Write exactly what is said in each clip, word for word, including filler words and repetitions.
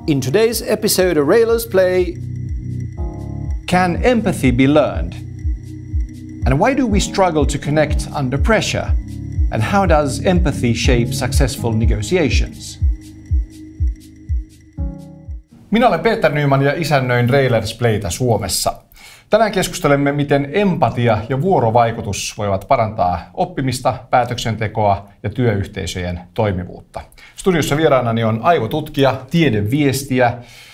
In today's episode of Railers Play, can empathy be learned? And why do we struggle to connect under pressure? And how does empathy shape successful negotiations? Minä olen Peter Nyman ja isännöin Railers Playtä Suomessa. Tänään keskustelemme, miten empatia ja vuorovaikutus voivat parantaa oppimista, päätöksentekoa ja työyhteisöjen toimivuutta. Studiossa vieraanani on aivotutkija, tiedeviestijä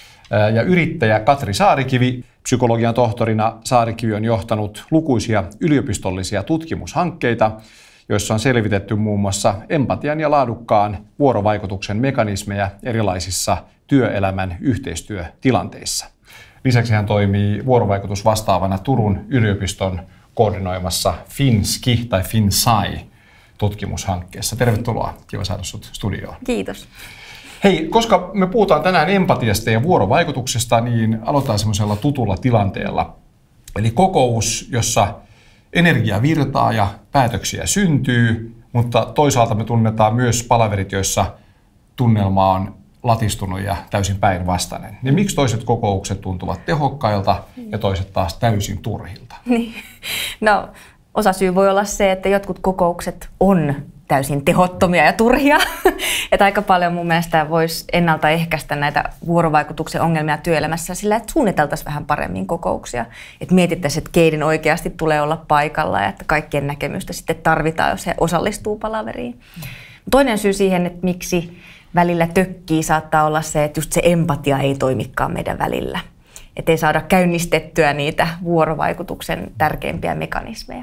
ja yrittäjä Katri Saarikivi. Psykologian tohtorina Saarikivi on johtanut lukuisia yliopistollisia tutkimushankkeita, joissa on selvitetty muun muassa empatian ja laadukkaan vuorovaikutuksen mekanismeja erilaisissa työelämän yhteistyötilanteissa. Lisäksi hän toimii vuorovaikutusvastaavana Turun yliopiston koordinoimassa FinSki tai FinSci tutkimushankkeessa. Tervetuloa, kiva saada sinut studioon. Kiitos. Hei, koska me puhutaan tänään empatiasta ja vuorovaikutuksesta, niin aloitetaan semmoisella tutulla tilanteella. Eli kokous, jossa energia virtaa ja päätöksiä syntyy, mutta toisaalta me tunnetaan myös palaverit, joissa tunnelma on latistunut ja täysin päinvastainen. Niin miksi toiset kokoukset tuntuvat tehokkailta ja toiset taas täysin turhilta? Niin. No, osasyy voi olla se, että jotkut kokoukset on täysin tehottomia ja turhia. Että aika paljon mun mielestä voisi ennaltaehkäistä näitä vuorovaikutuksen ongelmia työelämässä sillä, että suunniteltaisiin vähän paremmin kokouksia. Että mietittäisiin, että keiden oikeasti tulee olla paikalla ja että kaikkien näkemystä sitten tarvitaan, jos he osallistuu palaveriin. Toinen syy siihen, että miksi välillä tökkii, saattaa olla se, että just se empatia ei toimikaan meidän välillä. Että ei saada käynnistettyä niitä vuorovaikutuksen tärkeimpiä mekanismeja.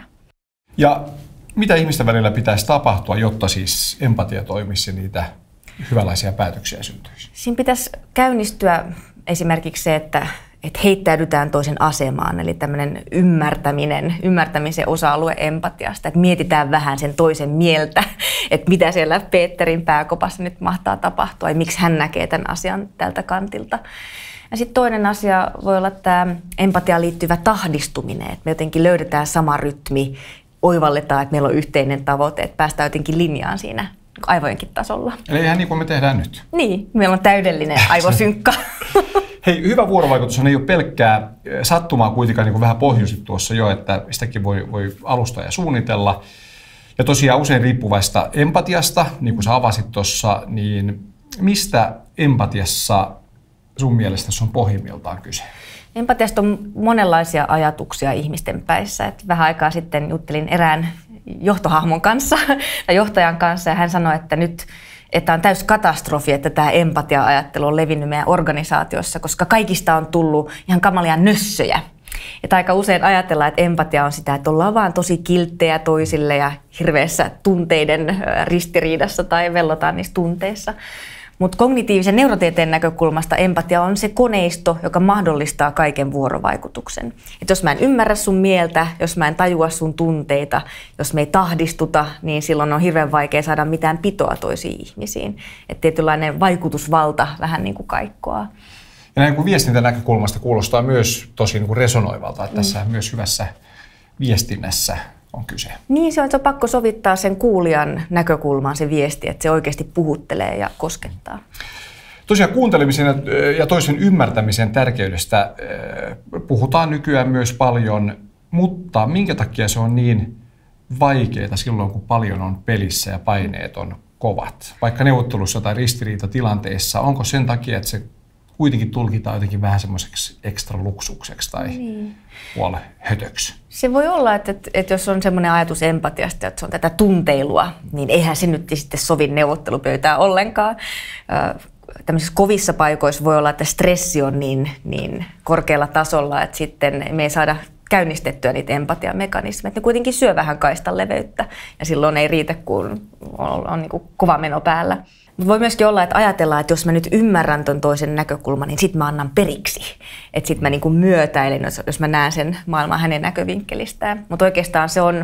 Ja mitä ihmisten välillä pitäisi tapahtua, jotta siis empatia toimisi ja niitä hyvänlaisia päätöksiä syntyisi? Siinä pitäisi käynnistyä esimerkiksi se, että, että heittäydytään toisen asemaan, eli tämmöinen ymmärtäminen, ymmärtämisen osa-alue empatiasta, että mietitään vähän sen toisen mieltä, että mitä siellä Peterin pääkopassa nyt mahtaa tapahtua ja miksi hän näkee tämän asian tältä kantilta. Ja sitten toinen asia voi olla tämä empatiaan liittyvä tahdistuminen, että me jotenkin löydetään sama rytmi, oivalletaan, että meillä on yhteinen tavoite, että päästään jotenkin linjaan siinä aivojenkin tasolla. Eli ihan niin kuin me tehdään nyt. Niin, meillä on täydellinen aivosynkka. Hei, hyvä vuorovaikutushan ei ole pelkkää sattumaa kuitenkaan, niin kuin vähän pohjusit tuossa jo, että sitäkin voi, voi alustaa ja suunnitella. Ja tosiaan usein riippuvaista empatiasta, niin kuin sä avasit tuossa, niin mistä empatiassa sun mielestä on pohjimmiltaan kyse? Empatiasta on monenlaisia ajatuksia ihmisten päissä. Et vähän aikaa sitten juttelin erään johtohahmon kanssa, tai johtajan kanssa, ja hän sanoi, että nyt että on täys katastrofi, että tämä empatia-ajattelu on levinnyt meidän organisaatiossa, koska kaikista on tullut ihan kamalia nössöjä. Että aika usein ajatellaan, että empatia on sitä, että ollaan vaan tosi kilttejä toisille ja hirveässä tunteiden ristiriidassa tai vellotaan niissä tunteissa. Mutta kognitiivisen neurotieteen näkökulmasta empatia on se koneisto, joka mahdollistaa kaiken vuorovaikutuksen. Et jos mä en ymmärrä sun mieltä, jos mä en tajua sun tunteita, jos me ei tahdistuta, niin silloin on hirveän vaikea saada mitään pitoa toisiin ihmisiin. Et tietynlainen vaikutusvalta vähän niin kuin kaikkoaa. Ja näin kuin viestintänäkökulmasta kuulostaa myös tosi niin kuin resonoivalta, että tässä mm. myös hyvässä viestinnässä on kyse. Niin, se on, se on pakko sovittaa sen kuulijan näkökulmaan se viesti, että se oikeasti puhuttelee ja koskettaa. Tosiaan kuuntelemisen ja toisen ymmärtämisen tärkeydestä puhutaan nykyään myös paljon, mutta minkä takia se on niin vaikeaa silloin, kun paljon on pelissä ja paineet on kovat? Vaikka neuvottelussa tai ristiriitatilanteessa, onko sen takia, että se kuitenkin tulkitaan jotenkin vähän semmoiseksi ekstra luksukseksi tai niin puolehötöksi? Se voi olla, että, että, että jos on semmoinen ajatus empatiasta, että se on tätä tunteilua, niin eihän se nyt sitten sovi neuvottelupöytään ollenkaan. Tämmöisissä kovissa paikoissa voi olla, että stressi on niin, niin korkealla tasolla, että sitten me ei saada käynnistettyä niitä empatiamekanismeja. Ne kuitenkin syö vähän kaistan leveyttä ja silloin ei riitä, kun on, on niin kuin kova meno päällä. Mutta voi myöskin olla, että ajatellaan, että jos mä nyt ymmärrän ton toisen näkökulman, niin sit mä annan periksi. Että sit mä niinku myötäilen, jos, jos mä näen sen maailman hänen näkövinkkelistään. Mutta oikeastaan se on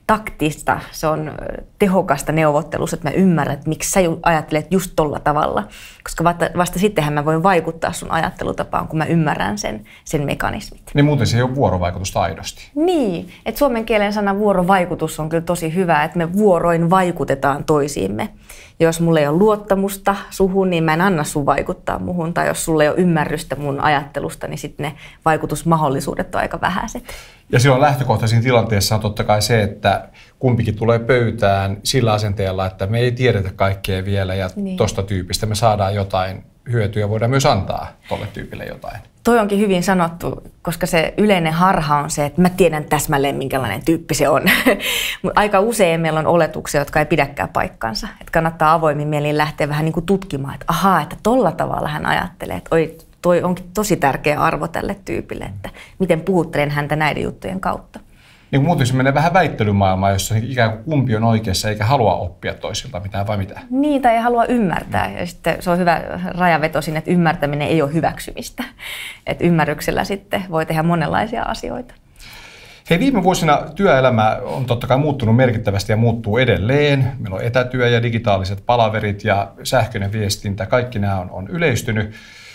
taktista, se on tehokasta neuvottelussa, että mä ymmärrän, että miksi sä ajattelet just tolla tavalla. Koska vasta, vasta sittenhän mä voin vaikuttaa sun ajattelutapaan, kun mä ymmärrän sen, sen mekanismit. Niin muuten se ei ole vuorovaikutusta aidosti. Niin, että suomen kielen sana vuorovaikutus on kyllä tosi hyvä, että me vuoroin vaikutetaan toisiimme. Ja jos mulla ei ole luottamusta suhun, niin mä en anna sun vaikuttaa muhun. Tai jos sulla ei ole ymmärrystä mun ajattelusta, niin sitten ne vaikutusmahdollisuudet on aika vähäiset. Ja silloin lähtökohtaisiin tilanteessa on totta kai se, että kumpikin tulee pöytään sillä asenteella, että me ei tiedetä kaikkea vielä ja niin. Tosta tyypistä me saadaan jotain hyötyä ja voidaan myös antaa tolle tyypille jotain. Toi onkin hyvin sanottu, koska se yleinen harha on se, että mä tiedän täsmälleen, minkälainen tyyppi se on. Mutta aika usein meillä on oletuksia, jotka ei pidäkään paikkansa. Että kannattaa avoimin mielin lähteä vähän niin kuin tutkimaan, että ahaa, että tolla tavalla hän ajattelee, että oi, toi onkin tosi tärkeä arvo tälle tyypille, että miten puhuttelen häntä näiden juttujen kautta. Niin muuten se menee vähän väittelymaailmaan, jossa ikään kuin kumpi on oikeassa eikä halua oppia toisilta mitään vai mitä? Niin, tai ei halua ymmärtää. Ja sitten se on hyvä rajaveto sinne, että ymmärtäminen ei ole hyväksymistä. Että ymmärryksellä sitten voi tehdä monenlaisia asioita. Hei, viime vuosina työelämä on totta kai muuttunut merkittävästi ja muuttuu edelleen. Meillä on etätyö ja digitaaliset palaverit ja sähköinen viestintä, kaikki nämä on, on yleistynyt.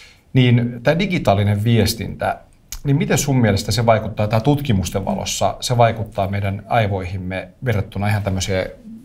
Niin tämä digitaalinen viestintä, niin miten sun mielestä se vaikuttaa, tämä tutkimusten valossa, se vaikuttaa meidän aivoihimme verrattuna ihan tämmöiseen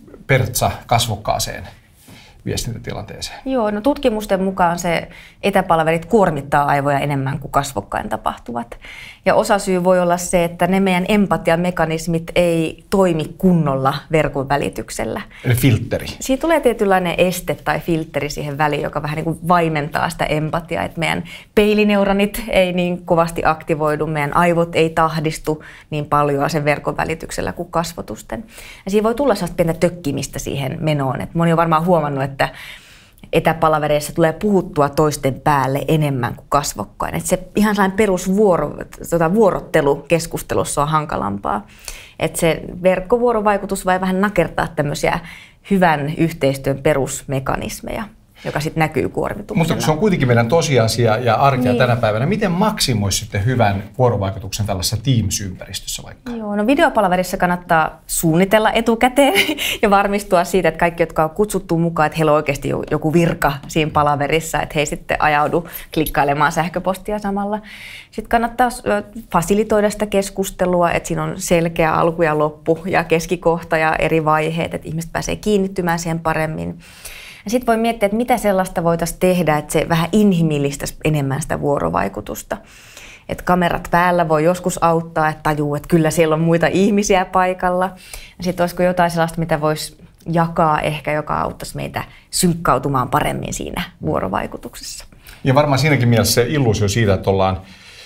pertsa-kasvokkaaseen viestintätilanteeseen? Joo, no tutkimusten mukaan se etäpalvelit kuormittaa aivoja enemmän kuin kasvokkain tapahtuvat. Ja osasyy voi olla se, että ne meidän empatiamekanismit ei toimi kunnolla verkon välityksellä. Eli filtteri. Siitä tulee tietynlainen este tai filtteri siihen väliin, joka vähän niin kuin vaimentaa sitä empatiaa, että meidän peilineuronit ei niin kovasti aktivoidu, meidän aivot ei tahdistu niin paljon sen verkon välityksellä kuin kasvotusten. Ja siinä voi tulla sellaista pientä tökkimistä siihen menoon. Et moni on varmaan huomannut, että etäpalavereissa tulee puhuttua toisten päälle enemmän kuin kasvokkain. Et se ihan sellainen perusvuoro, tota, vuorottelu keskustelussa on hankalampaa. Et se verkkovuorovaikutus voi vähän nakertaa tämmöisiä hyvän yhteistyön perusmekanismeja, joka sitten näkyy kuormituksena. Mutta se on kuitenkin meidän tosiasia ja arkea niin. Tänä päivänä. Miten maksimoisi sitten hyvän vuorovaikutuksen tällaisessa Teams-ympäristössä vaikka? Joo, no videopalaverissa kannattaa suunnitella etukäteen ja varmistua siitä, että kaikki, jotka on kutsuttu mukaan, että heillä on oikeasti joku virka siinä palaverissa, että he ei sitten ajaudu klikkailemaan sähköpostia samalla. Sitten kannattaa fasilitoida sitä keskustelua, että siinä on selkeä alku ja loppu ja keskikohta ja eri vaiheet, että ihmiset pääsee kiinnittymään siihen paremmin. Ja sitten voi miettiä, että mitä sellaista voitaisiin tehdä, että se vähän inhimillistäisi enemmän sitä vuorovaikutusta. Että kamerat päällä voi joskus auttaa, että tajuu, että kyllä siellä on muita ihmisiä paikalla. Ja sitten olisiko jotain sellaista, mitä voisi jakaa ehkä, joka auttaisi meitä synkkautumaan paremmin siinä vuorovaikutuksessa. Ja varmaan siinäkin mielessä se illuusio siitä, että ollaan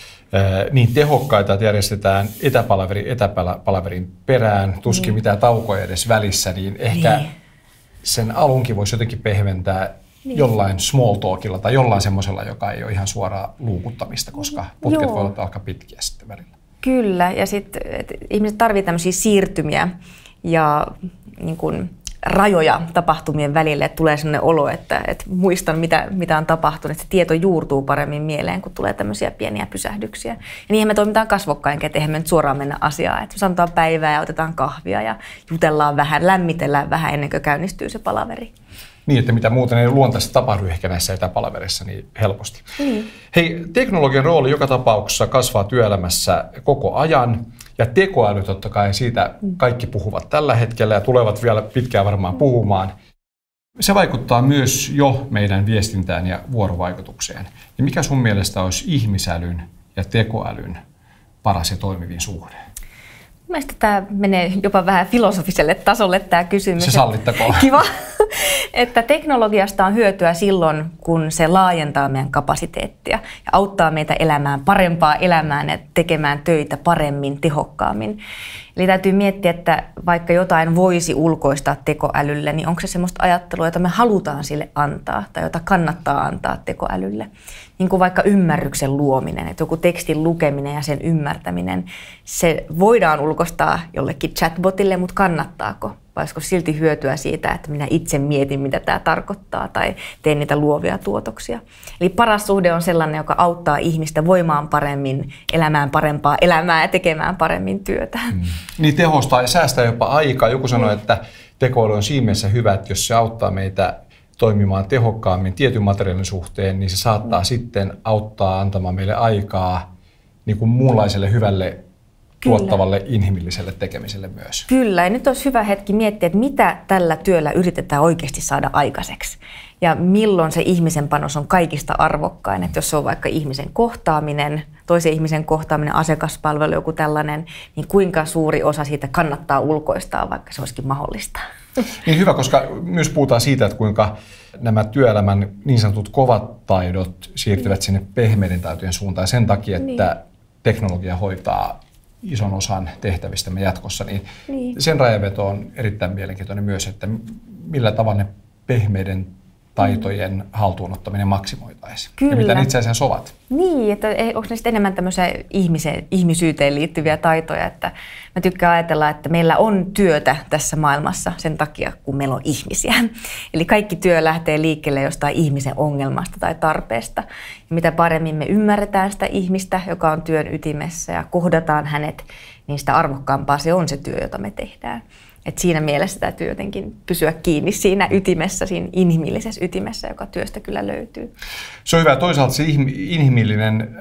niin tehokkaita, että järjestetään etäpalaveri etäpalaverin perään, tuskin niin. Mitään taukoja edes välissä, niin ehkä niin. Sen alunkin voisi jotenkin pehmentää niin. Jollain small talkilla tai jollain semmoisella, joka ei ole ihan suoraa luukuttamista, koska putket Joo. voivat olla aika pitkiä sitten välillä. Kyllä, ja sitten ihmiset tarvitsevat tämmöisiä siirtymiä ja niin kun, rajoja tapahtumien välille, että tulee sellainen olo, että, että muistan mitä, mitä on tapahtunut, että se tieto juurtuu paremmin mieleen, kun tulee tämmöisiä pieniä pysähdyksiä. Ja niinhän me toimitaan kasvokkain, että eihän me nyt suoraan mennä asiaan, että sanotaan päivää ja otetaan kahvia ja jutellaan vähän, lämmitellään vähän ennen kuin käynnistyy se palaveri. Niin, että mitä muuten ei luontaisesti tapahdu ehkä näissä etäpalaverissa niin helposti. Mm. Hei, teknologian rooli joka tapauksessa kasvaa työelämässä koko ajan. Ja tekoäly totta kai, siitä kaikki puhuvat tällä hetkellä ja tulevat vielä pitkään varmaan puhumaan. Se vaikuttaa myös jo meidän viestintään ja vuorovaikutukseen. Ja mikä sun mielestä olisi ihmisälyn ja tekoälyn paras ja toimivin suhde? Mielestäni tämä menee jopa vähän filosofiselle tasolle tämä kysymys. Se sallittakoon. Kiva, että teknologiasta on hyötyä silloin, kun se laajentaa meidän kapasiteettia ja auttaa meitä elämään parempaa elämää ja tekemään töitä paremmin, tehokkaammin. Eli täytyy miettiä, että vaikka jotain voisi ulkoistaa tekoälylle, niin onko se sellaista ajattelua, jota me halutaan sille antaa tai jota kannattaa antaa tekoälylle. Niin kuin vaikka ymmärryksen luominen, että joku tekstin lukeminen ja sen ymmärtäminen, se voidaan ulkoistaa jollekin chatbotille, mutta kannattaako? vai olisiko silti hyötyä siitä, että minä itse mietin, mitä tämä tarkoittaa tai teen niitä luovia tuotoksia. Eli paras suhde on sellainen, joka auttaa ihmistä voimaan paremmin, elämään parempaa elämää ja tekemään paremmin työtä. Mm. Niin tehostaa ja säästää jopa aikaa. Joku sanoi, että tekoäly on siinä mielessä hyvä, että jos se auttaa meitä toimimaan tehokkaammin tietyn materiaalin suhteen, niin se saattaa mm. sitten auttaa antamaan meille aikaa niin kuin muunlaiselle hyvälle tuottavalle inhimilliselle tekemiselle myös. Kyllä, ja nyt olisi hyvä hetki miettiä, että mitä tällä työllä yritetään oikeasti saada aikaiseksi. Ja milloin se ihmisen panos on kaikista arvokkain. Että jos se on vaikka ihmisen kohtaaminen, toisen ihmisen kohtaaminen, asiakaspalvelu, joku tällainen, niin kuinka suuri osa siitä kannattaa ulkoistaa, vaikka se olisikin mahdollista. Niin hyvä, koska myös puhutaan siitä, että kuinka nämä työelämän niin sanotut kovat taidot siirtyvät sinne pehmeiden taitojen suuntaan sen takia, että niin. teknologia hoitaa ison osan tehtävistämme jatkossa, niin, niin sen rajanveto on erittäin mielenkiintoinen myös, että millä tavalla ne pehmeiden taitojen mm. haltuunottaminen maksimoitaisiin. Kyllä. Ja mitä ne itse asiassa ovat. Niin, että onko ne sitten enemmän tämmöisiä ihmisen, ihmisyyteen liittyviä taitoja, että mä tykkään ajatella, että meillä on työtä tässä maailmassa sen takia, kun meillä on ihmisiä. Eli kaikki työ lähtee liikkeelle jostain ihmisen ongelmasta tai tarpeesta. Ja mitä paremmin me ymmärretään sitä ihmistä, joka on työn ytimessä ja kohdataan hänet, niin sitä arvokkaampaa se on se työ, jota me tehdään. Et siinä mielessä täytyy jotenkin pysyä kiinni siinä ytimessä, siinä inhimillisessä ytimessä, joka työstä kyllä löytyy. Se on hyvä. Toisaalta se inhimillinen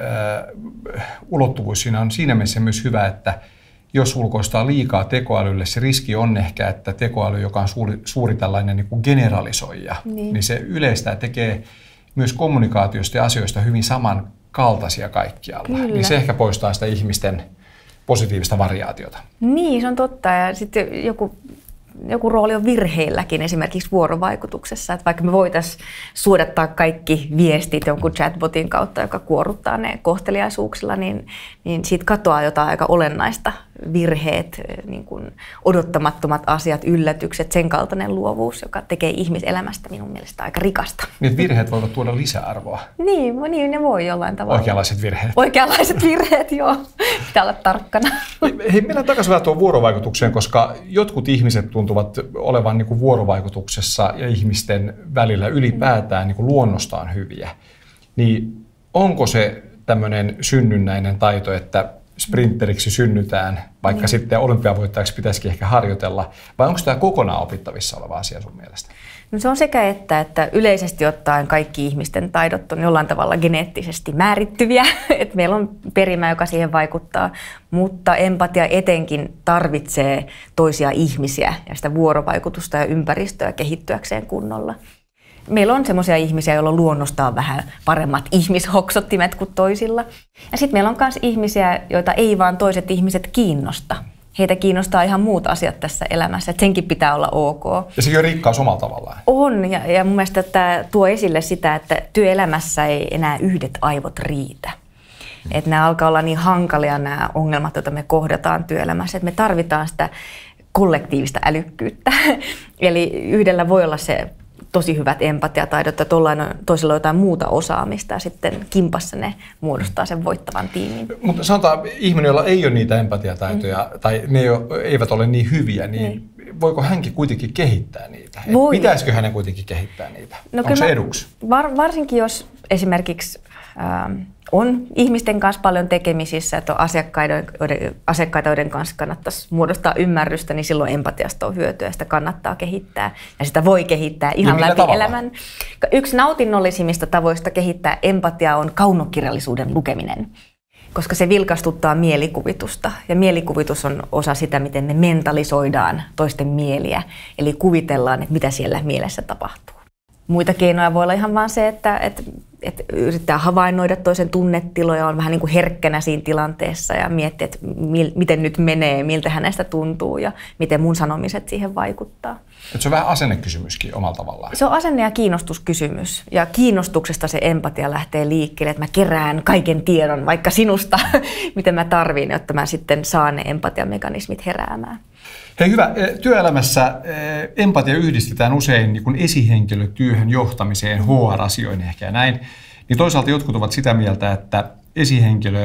äh, ulottuvuus siinä on siinä mielessä myös hyvä, että jos ulkoistaa liikaa tekoälylle, se riski on ehkä, että tekoäly, joka on suuri, suuri tällainen niin kuin generalisoija, niin. niin se yleistää tekee myös kommunikaatiosta ja asioista hyvin samankaltaisia kaikkialla. Kyllä. Niin se ehkä poistaa sitä ihmisten positiivista variaatiota. Niin, se on totta. Ja sitten joku, joku rooli on virheilläkin, esimerkiksi vuorovaikutuksessa. Että vaikka me voitaisiin suodattaa kaikki viestit jonkun chatbotin kautta, joka kuorruttaa ne kohteliaisuuksilla, niin, niin siitä katoaa jotain aika olennaista. Virheet, niin kuin odottamattomat asiat, yllätykset, sen kaltainen luovuus, joka tekee ihmiselämästä minun mielestä aika rikasta. Niin, virheet voivat tuoda lisäarvoa. Niin, niin ne voi jollain tavalla. Oikeanlaiset virheet. Oikeanlaiset virheet, joo. Pitää olla tarkkana. Hei, mennään takaisin vähän tuon vuorovaikutukseen, koska jotkut ihmiset tuntuvat olevan niin kuin vuorovaikutuksessa ja ihmisten välillä ylipäätään niin kuin luonnostaan hyviä. Niin onko se tämmöinen synnynnäinen taito, että sprinteriksi synnytään, vaikka niin. sitten olympiavoittajaksi pitäisikin ehkä harjoitella, vai onko tämä kokonaan opittavissa oleva asia sun mielestä? No se on sekä että, että yleisesti ottaen kaikki ihmisten taidot on jollain tavalla geneettisesti määrittyviä, että meillä on perimä, joka siihen vaikuttaa, mutta empatia etenkin tarvitsee toisia ihmisiä ja sitä vuorovaikutusta ja ympäristöä kehittyäkseen kunnolla. Meillä on semmoisia ihmisiä, joilla on luonnostaan vähän paremmat ihmishoksottimet kuin toisilla. Ja sitten meillä on myös ihmisiä, joita ei vaan toiset ihmiset kiinnosta. Heitä kiinnostaa ihan muut asiat tässä elämässä, että senkin pitää olla ok. Ja sekin on rikkaus omalla tavallaan. On, ja, ja mun mielestä tämä tuo esille sitä, että työelämässä ei enää yhdet aivot riitä. Hmm. Että nämä alkaa olla niin hankalia nämä ongelmat, joita me kohdataan työelämässä, että me tarvitaan sitä kollektiivista älykkyyttä. Eli yhdellä voi olla se tosi hyvät empatiataidot ja toisella on jotain muuta osaamista ja sitten kimpassa ne muodostaa sen voittavan tiimin. Mutta sanotaan, ihminen, jolla ei ole niitä empatiataitoja mm. tai ne eivät ole niin hyviä, niin mm. voiko hänkin kuitenkin kehittää niitä? Voi. Pitäisikö hänen kuitenkin kehittää niitä? No onko se eduksi? Var, varsinkin jos esimerkiksi ähm, on ihmisten kanssa paljon tekemisissä, että on asiakkaiden, asiakkaita, joiden kanssa kannattaisi muodostaa ymmärrystä, niin silloin empatiasta on hyötyä ja sitä kannattaa kehittää. Ja sitä voi kehittää ihan niin läpi tavalla? Elämän. Yksi nautinnollisimmista tavoista kehittää empatiaa on kaunokirjallisuuden lukeminen, koska se vilkastuttaa mielikuvitusta. Ja mielikuvitus on osa sitä, miten me mentalisoidaan toisten mieliä, eli kuvitellaan, että mitä siellä mielessä tapahtuu. Muita keinoja voi olla ihan vaan se, että, että, että yrittää havainnoida toisen tunnetiloja, on vähän niin kuin herkkänä siinä tilanteessa ja miettiä, että mil, miten nyt menee, miltä hänestä tuntuu ja miten mun sanomiset siihen vaikuttaa. Että se on vähän asennekysymyskin omalla tavallaan. Se on asenne- ja kiinnostuskysymys. Ja kiinnostuksesta se empatia lähtee liikkeelle, että mä kerään kaiken tiedon vaikka sinusta, miten mä tarviin, jotta mä sitten saan ne empatiamekanismit heräämään. Hei hyvä, työelämässä empatia yhdistetään usein niin kuin esihenkilötyöhön, johtamiseen, H R-asioihin ehkä ja näin. Niin toisaalta jotkut ovat sitä mieltä, että esihenkilö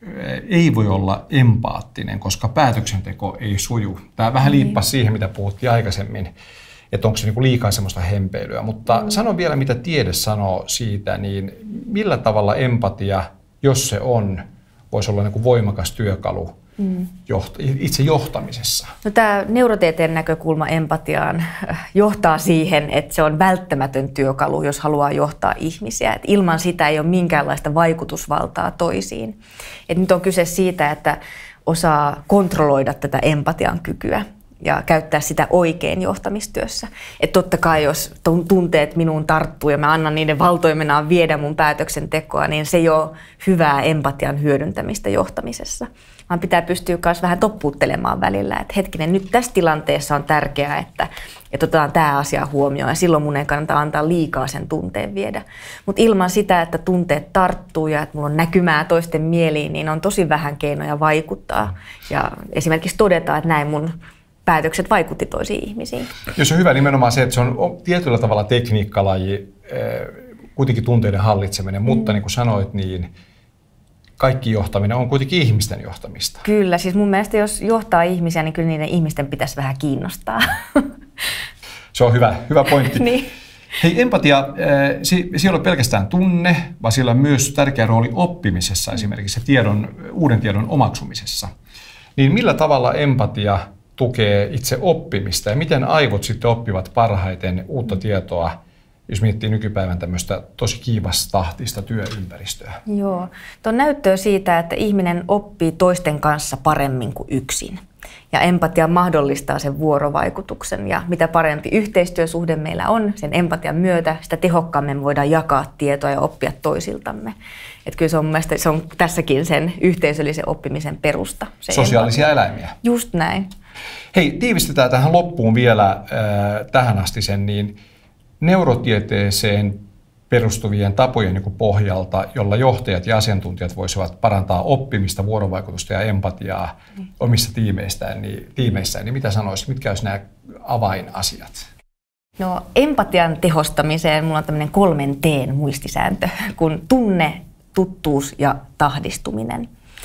ei voi olla empaattinen, koska päätöksenteko ei suju. Tämä vähän liippasi siihen, mitä puhuttiin aikaisemmin, että onko se niinku liikaa semmoista hempeilyä. Mutta mm. sano vielä, mitä tiede sanoo siitä, niin millä tavalla empatia, jos se on, voisi olla niinku voimakas työkalu mm. itse johtamisessa? No, tämä neurotieteen näkökulma empatiaan johtaa siihen, että se on välttämätön työkalu, jos haluaa johtaa ihmisiä. Et ilman sitä ei ole minkäänlaista vaikutusvaltaa toisiin. Et nyt on kyse siitä, että osaa kontrolloida tätä empatian kykyä ja käyttää sitä oikein johtamistyössä. Että totta kai, jos tunteet minuun tarttuu ja mä annan niiden valtoimenaan viedä mun päätöksentekoa, niin se ei ole hyvää empatian hyödyntämistä johtamisessa. Vaan pitää pystyä myös vähän toppuuttelemaan välillä, että hetkinen, nyt tässä tilanteessa on tärkeää, että, että otetaan tämä asia huomioon ja silloin mun ei kannata antaa liikaa sen tunteen viedä. Mutta ilman sitä, että tunteet tarttuu ja että mulla on näkymää toisten mieliin, niin on tosi vähän keinoja vaikuttaa ja esimerkiksi todeta, että näin mun päätökset vaikutti toisiin ihmisiin. Jos on hyvä nimenomaan se, että se on tietyllä tavalla tekniikkalaji, kuitenkin tunteiden hallitseminen, mutta mm. niin kuin sanoit, niin kaikki johtaminen on kuitenkin ihmisten johtamista. Kyllä, siis mun mielestä jos johtaa ihmisiä, niin kyllä niiden ihmisten pitäisi vähän kiinnostaa. Se on hyvä, hyvä pointti. Niin. Hei, empatia, se ei ole pelkästään tunne, vaan sillä on myös tärkeä rooli oppimisessa, esimerkiksi tiedon, uuden tiedon omaksumisessa. Niin millä tavalla empatia tukee itse oppimista ja miten aivot sitten oppivat parhaiten uutta tietoa, jos miettii nykypäivän tämmöistä tosi kiivastahtista työympäristöä? Joo. Tuo näyttöä siitä, että ihminen oppii toisten kanssa paremmin kuin yksin. Ja empatia mahdollistaa sen vuorovaikutuksen. Ja mitä parempi yhteistyösuhde meillä on sen empatian myötä, sitä tehokkaammin voidaan jakaa tietoa ja oppia toisiltamme. Että kyllä se on, mielestäni, se on tässäkin sen yhteisöllisen oppimisen perusta. Sosiaalisia empatia. Eläimiä. Just näin. Hei, tiivistetään tähän loppuun vielä äh, tähän asti sen, niin neurotieteeseen perustuvien tapojen niin kuin pohjalta, jolla johtajat ja asiantuntijat voisivat parantaa oppimista, vuorovaikutusta ja empatiaa mm. omissa tiimeissään, niin, tiimeissään, niin mitä sanoisit, mitkä olisi nämä avainasiat? No, empatian tehostamiseen mulla on tämmöinen kolmen T:n muistisääntö, kun tunne, tuttuus ja tahdistuminen.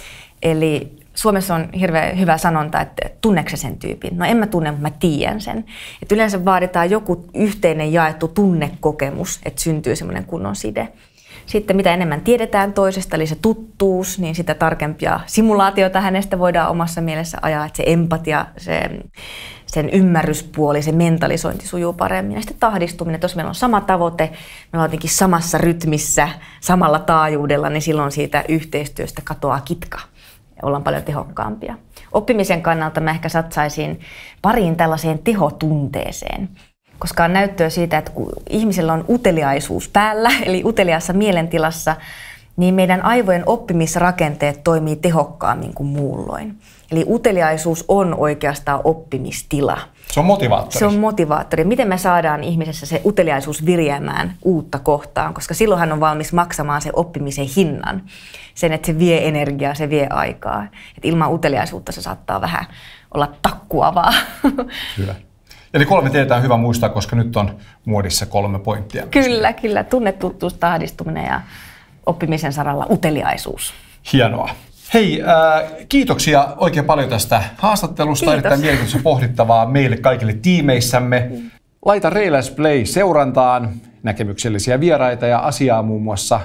Eli Suomessa on hirveän hyvä sanonta, että tunneeko sen tyypin? No en mä tunne, mutta mä tiedän sen. Et yleensä vaaditaan joku yhteinen jaettu tunnekokemus, että syntyy semmoinen kunnon side. Sitten mitä enemmän tiedetään toisesta, eli se tuttuus, niin sitä tarkempia simulaatioita hänestä voidaan omassa mielessä ajaa, että se empatia, se, sen ymmärryspuoli, se mentalisointi sujuu paremmin. Ja sitten tahdistuminen, että jos meillä on sama tavoite, me ollaan jotenkin samassa rytmissä, samalla taajuudella, niin silloin siitä yhteistyöstä katoaa kitka. Ollaan paljon tehokkaampia. Oppimisen kannalta mä ehkä satsaisin pariin tällaiseen tehotunteeseen, koska on näyttöä siitä, että kun ihmisellä on uteliaisuus päällä, eli uteliaassa mielentilassa, niin meidän aivojen oppimisrakenteet toimii tehokkaammin kuin muulloin. Eli uteliaisuus on oikeastaan oppimistila. Se on motivaattori. Se on motivaattori. Miten me saadaan ihmisessä se uteliaisuus virjäämään uutta kohtaan, koska silloin hän on valmis maksamaan sen oppimisen hinnan. Sen, että se vie energiaa, se vie aikaa. Et ilman uteliaisuutta se saattaa vähän olla takkuavaa. Hyvä. Eli kolme T:tä on hyvä muistaa, koska nyt on muodissa kolme pointtia. Kyllä, kyllä. Tunne, tuttuus, tahdistuminen ja oppimisen saralla uteliaisuus. Hienoa. Hei, äh, kiitoksia oikein paljon tästä haastattelusta. Kiitos. Erittäin mielenkiintoista pohdittavaa meille kaikille tiimeissämme. Laita Railers Play seurantaan näkemyksellisiä vieraita ja asiaa muun muassa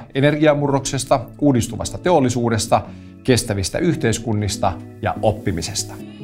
energiamurroksesta, uudistuvasta teollisuudesta, kestävistä yhteiskunnista ja oppimisesta.